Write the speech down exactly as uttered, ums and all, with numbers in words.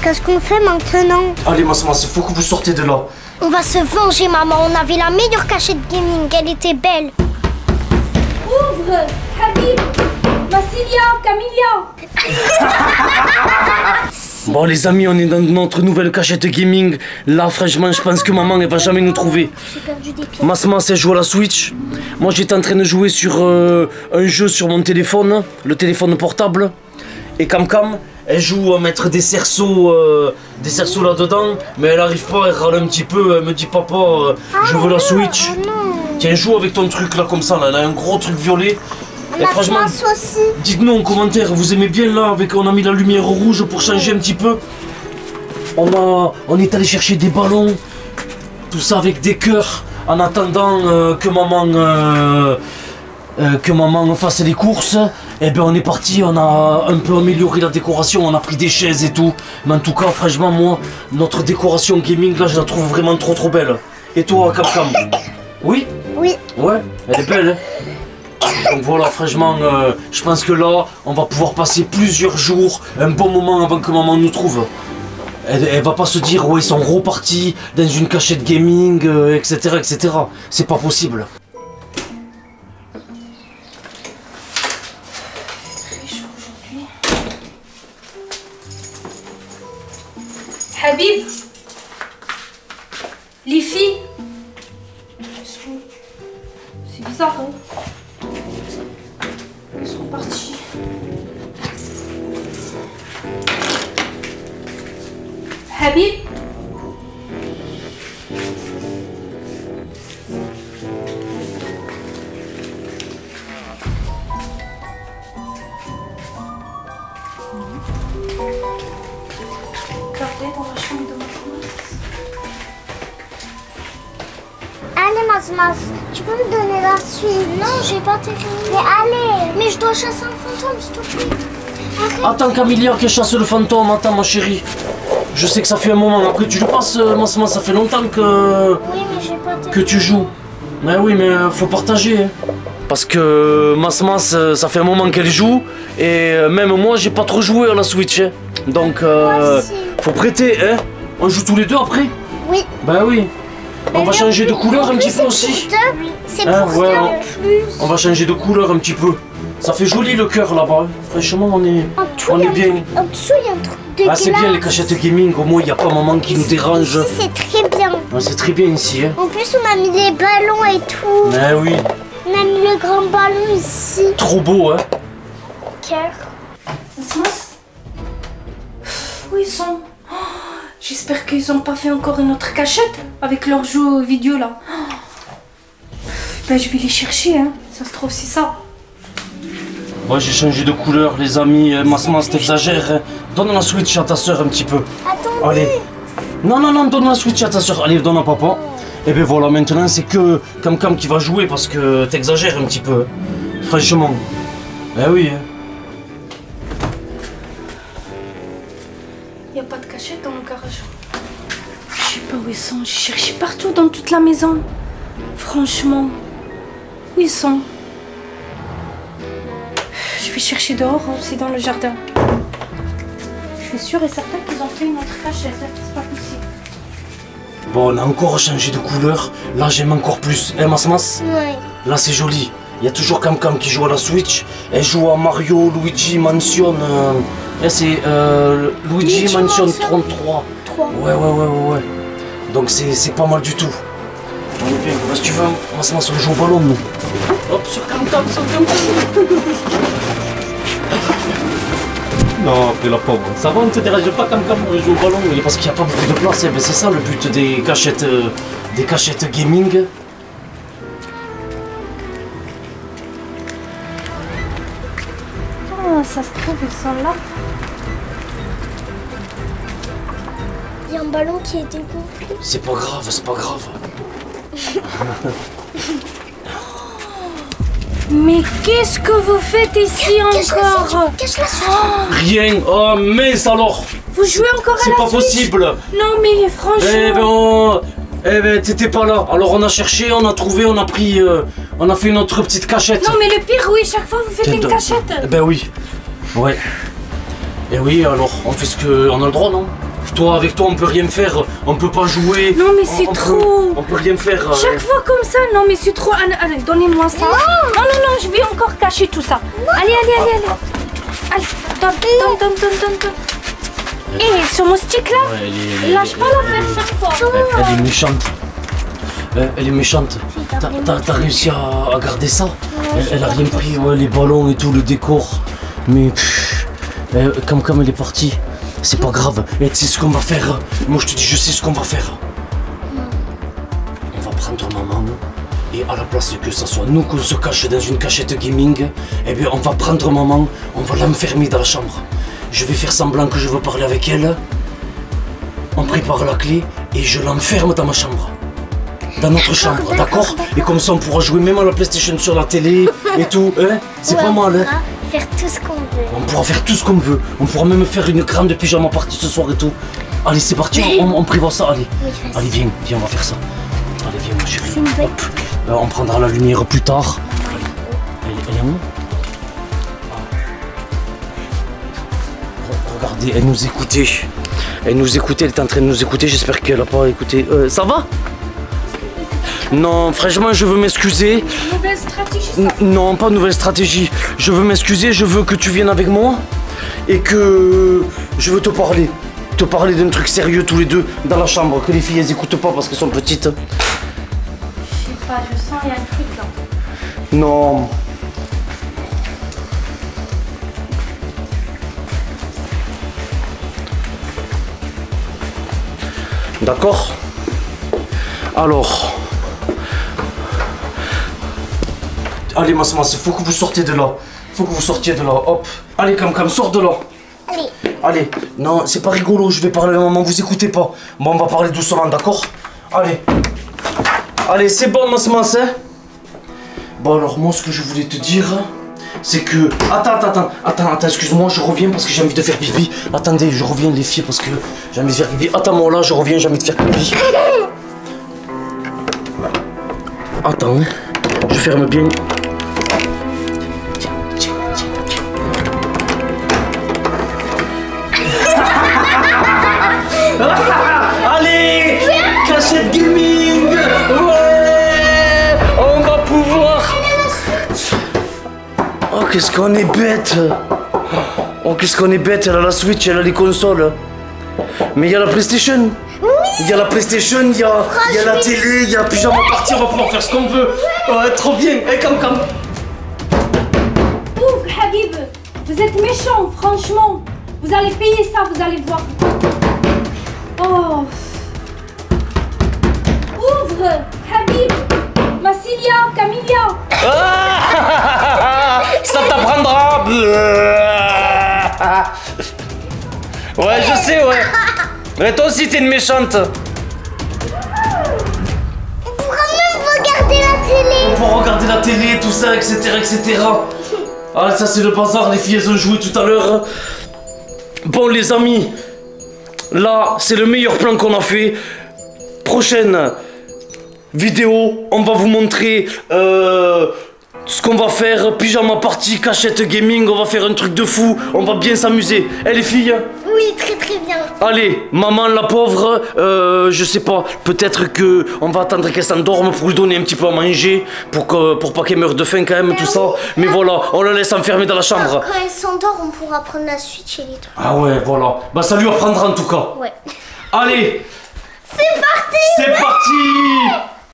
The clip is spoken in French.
Qu'est-ce qu'on fait maintenant? Allez, Masmas, il faut que vous sortez de là. On va se venger, maman. On avait la meilleure cachette gaming. Elle était belle. Ouvre, Habib, Massilia, Camilla. Bon, les amis, on est dans notre nouvelle cachette gaming. Là, franchement, je pense que maman, elle va jamais nous trouver. J'ai perdu des pieds. Masmas, elle joue à la Switch. Moi, j'étais en train de jouer sur euh, un jeu sur mon téléphone, le téléphone portable. Et Cam Cam, elle joue à mettre des cerceaux, euh, des cerceaux là-dedans. Mais elle arrive pas, elle râle un petit peu. Elle me dit, papa, euh, Ah, je veux non, la Switch. Oh non. Tiens, joue avec ton truc là, comme ça. Là. Elle a un gros truc violet. Et franchement, Masmas aussi. dites-nous en commentaire, vous aimez bien là, avec on a mis la lumière rouge pour changer un petit peu. On a, on est allé chercher des ballons, tout ça avec des cœurs, en attendant euh, que maman, euh, euh, que maman fasse les courses. Et ben on est parti, on a un peu amélioré la décoration, on a pris des chaises et tout. Mais en tout cas, franchement, moi, notre décoration gaming là, je la trouve vraiment trop trop belle. Et toi, Cam Cam? Oui? Oui. Ouais, elle est belle. Hein. Donc voilà, franchement, euh, je pense que là, on va pouvoir passer plusieurs jours, un bon moment avant que maman nous trouve. Elle, elle va pas se dire, ouais, ils sont repartis dans une cachette gaming, euh, et cetera, et cetera. C'est pas possible. Habib, les filles. C'est bizarre, hein? Ils sont partis. Habib? Regardez dans la chambre de ma classe. Allez, Masmas, tu peux me donner la suite? Non, j'ai pas terminé. Mais allez. Mais je dois chasser un fantôme, s'il te plaît. Arrête. Attends, Camilla, qui chasse le fantôme. Attends, ma chérie. Je sais que ça fait un moment. Après, tu le passes, Masmas, ça fait longtemps que, Oui, mais j'ai pas terminé. que tu joues. Mais oui, mais faut partager. Hein. Parce que Masmas, ça fait un moment qu'elle joue. Et même moi, j'ai pas trop joué à la Switch. Hein. Donc, euh, faut prêter. Hein. On joue tous les deux après? Oui. Ben oui. On va changer de couleur un petit peu aussi. C'est Hein, pour ouais, ça on- en plus. On va changer de couleur un petit peu. Ça fait joli le cœur là-bas. Franchement, on est, En dessous, on il y est a un bien. truc- En dessous, il y a un truc de Ah, c'est bien les glace. cachettes gaming. Au moins, il n'y a pas maman qui nous dérange. Ici, c'est très bien. Ah, c'est très bien ici. Hein. En plus, on a mis les ballons et tout. Mais oui, On a mis le grand ballon ici. trop beau, hein. Cœur. Masmas? Où ils sont? Oh, j'espère qu'ils ont pas fait encore une autre cachette avec leur jeu vidéo là. Oh. Ben, je vais les chercher, hein. Ça se trouve, c'est ça. Moi, j'ai changé de couleur, les amis. Masmas, t'exagères. Hein. Donne la Switch à ta soeur un petit peu. Attends. Allez. Non, non, non, donne la Switch à ta soeur. Allez, donne à papa. Et bien voilà, maintenant, c'est que Cam Cam qui va jouer parce que t'exagères un petit peu. Franchement. Eh oui, hein. Il n'y a pas de cachette dans le garage. Je sais pas où ils sont. J'ai cherché partout dans toute la maison. Franchement. Où ils sont? Je vais chercher dehors aussi dans le jardin. Je suis sûre et certaine qu'ils ont fait une autre cachette. C'est pas possible. Bon, on a encore changé de couleur. Là, j'aime encore plus. Eh, Masmas? Ouais. Là, c'est joli. Il y a toujours Cam Cam qui joue à la Switch. Elle joue à Mario, Luigi Mansion. Euh... Là, c'est euh, Luigi, Luigi Mansion Mansion. trente-trois. Trois. Ouais, ouais, ouais, ouais, ouais. Donc, c'est pas mal du tout. On est bien. Bah, si tu veux, Masmas, on joue au ballon, nous. Hop, sur Cam Cam, sur Cam Cam. Non, après la pauvre. Ça va, on ne te dérange pas Cam Cam, on joue au ballon. Mais parce qu'il n'y a pas beaucoup de place. Eh ben, c'est ça le but des cachettes, euh, des cachettes gaming. Oh, ça se trouve, ils sont là. Il y a un ballon qui est dégonflé. C'est pas grave, c'est pas grave. Mais qu'est-ce que vous faites ici encore? Cache la suite. Rien. Oh, mince alors. Vous jouez encore à C'est la pas Switch? possible. Non mais franchement. Eh ben, on... eh ben, t'étais pas là. Alors on a cherché, on a trouvé, on a pris, euh, on a fait une autre petite cachette. Non mais le pire, oui, chaque fois vous faites Tiens, une donne. cachette. Eh ben oui. Ouais. Et oui, alors on fait ce que, on a le droit, non? Toi, avec toi, on peut rien faire. On peut pas jouer. Non, mais c'est on, on trop. Peut, on peut rien faire. euh. Chaque fois comme ça, non mais c'est trop. Allez, allez, donnez-moi ça. Non, non, non, je vais encore cacher tout ça. Allez, allez, allez, allez. Allez, donne, donne, donne, donne, donne, donne. Et sur mon stick là, Ouais, elle est- elle est- lâche pas la faire chaque fois. Elle, elle est méchante. Elle, elle est méchante. T'as- T'as t'as réussi à, à garder ça? Elle, elle a rien pris, ouais, les ballons et tout, le décor. Mais pff, elle- comme, comme elle est partie, c'est pas grave. Et tu sais ce qu'on va faire? Moi je te dis, je sais ce qu'on va faire. On va prendre maman et à la place que ce soit nous qu'on se cache dans une cachette gaming, eh bien on va prendre maman, on va l'enfermer dans la chambre. Je vais faire semblant que je veux parler avec elle. On prépare la clé et je l'enferme dans ma chambre. Dans notre chambre, d'accord? Et comme ça on pourra jouer même à la PlayStation sur la télé et tout, hein? C'est pas mal, hein? On pourra faire tout ce qu'on veut. On pourra faire tout ce qu'on veut. On pourra même faire une grande pyjama party ce soir et tout. Allez, c'est parti, on, on prévoit ça, allez. Oui, vas-y. Allez, viens, viens, on va faire ça. Allez, viens, ma chérie. C'est une bonne Hop. Euh, on prendra la lumière plus tard. Allez, elle, elle est où? Ah. Re- Regardez, elle nous écoutait. Elle nous écoutait, elle était en train de nous écouter. J'espère qu'elle a pas écouté. Euh, ça va? Non, franchement, je veux m'excuser. Nouvelle stratégie. N- Non, pas nouvelle stratégie. Je veux m'excuser, je veux que tu viennes avec moi et que je veux te parler. Te parler d'un truc sérieux tous les deux dans la chambre. Que les filles elles écoutent pas parce qu'elles sont petites. Je sais pas, je sens il y a un truc là. Non. D'accord? Alors. Allez, Massima, il faut que vous sortiez de là. Faut que vous sortiez de là. Hop. Allez, Cam Cam, sors de là. Allez. Allez. Non, c'est pas rigolo. Je vais parler à maman. Vous écoutez pas. Bon, on va parler doucement, d'accord? Allez. Allez, c'est bon, Massima, c'est? Bon, alors, moi, ce que je voulais te dire, c'est que. Attends, attends, attends. Attends, attends, excuse-moi, je reviens parce que j'ai envie de faire pipi. Attendez, je reviens, les filles, parce que j'ai envie de faire pipi. Attends-moi là, je reviens, j'ai envie de faire pipi. Attends, je ferme bien. Tiens, tiens, tiens, tiens. Allez, cachette gaming. Ouais, on va pouvoir. Oh, qu'est-ce qu'on est bête. Oh, qu'est-ce qu'on est bête. Elle a la Switch, elle a les consoles. Mais il y a la PlayStation. Il y a la PlayStation, il y a, il y a la télé, il y a pyjama party, on va pouvoir faire ce qu'on veut. Ouais, trop bien. Eh, Cam Cam. Ouvre, Habib. Vous êtes méchant, franchement. Vous allez payer ça, vous allez voir. Oh. Ouvre, Habib. Massilia, Camilla. Ah, ça t'apprendra. Ouais, je sais, ouais. Mais toi aussi, t'es une méchante. On pourra même regarder la télé. On pourra regarder la télé, tout ça, et cetera, et cetera. Ah, ça, c'est le bazar. Les filles, elles ont joué tout à l'heure. Bon, les amis, là, c'est le meilleur plan qu'on a fait. Prochaine vidéo, on va vous montrer euh, ce qu'on va faire. Pyjama party, cachette gaming, on va faire un truc de fou. On va bien s'amuser. Eh, les filles? Oui, très très bien. Allez, maman la pauvre, euh, je sais pas, peut-être que on va attendre qu'elle s'endorme pour lui donner un petit peu à manger, pour, que, pour pas qu'elle meure de faim quand même, tout ça. Mais voilà, on la laisse enfermer dans la chambre. Quand elle s'endort, on pourra prendre la Switch et les trucs. Ah ouais, voilà. Bah ça lui apprendra en tout cas. Ouais. Allez, C'est parti.